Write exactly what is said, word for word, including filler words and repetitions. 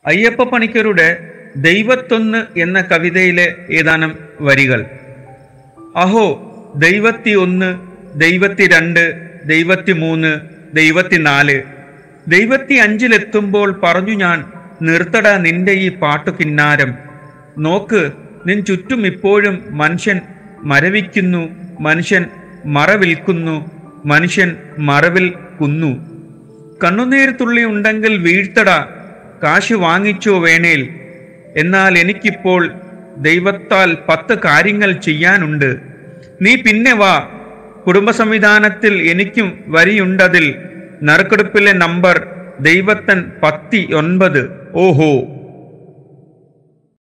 അയ്യപ്പ പണിക്കരുടെ ദൈവത്തൊന്ന് എന്ന കവിതയിലെ ഏതാനും വരികൾ. അഹോ ദൈവത്തി ഒന്ന്, ദൈവത്തി രണ്ട്, ദൈവത്തി മൂന്ന്, ദൈവത്തി നാല്, ദൈവത്തി അഞ്ചിലെത്തുമ്പോൾ പറഞ്ഞു ഞാൻ, നിർത്തട നിന്റെ ഈ പാട്ടു കിന്നാരം. നോക്ക് നിൻ ചുറ്റും ഇപ്പോഴും മനുഷ്യൻ മരവിക്കുന്നു, മനുഷ്യൻ മറവിൽക്കുന്നു, മനുഷ്യൻ മറവിൽ കുന്നു. കണ്ണുനീർ തുള്ളി ഉണ്ടെങ്കിൽ വീഴ്ത്തട, കാശ് വാങ്ങിച്ചോ വേണേൽ. എന്നാൽ എനിക്കിപ്പോൾ ദൈവത്താൽ പത്ത് കാര്യങ്ങൾ ചെയ്യാനുണ്ട്. നീ പിന്നെ വാ, കുടുംബ സംവിധാനത്തിൽ എനിക്കും വരിയുണ്ടതിൽ. നറുക്കെടുപ്പിലെ നമ്പർ ദൈവത്തൻ പത്തി ഒൻപത്. ഓഹോ.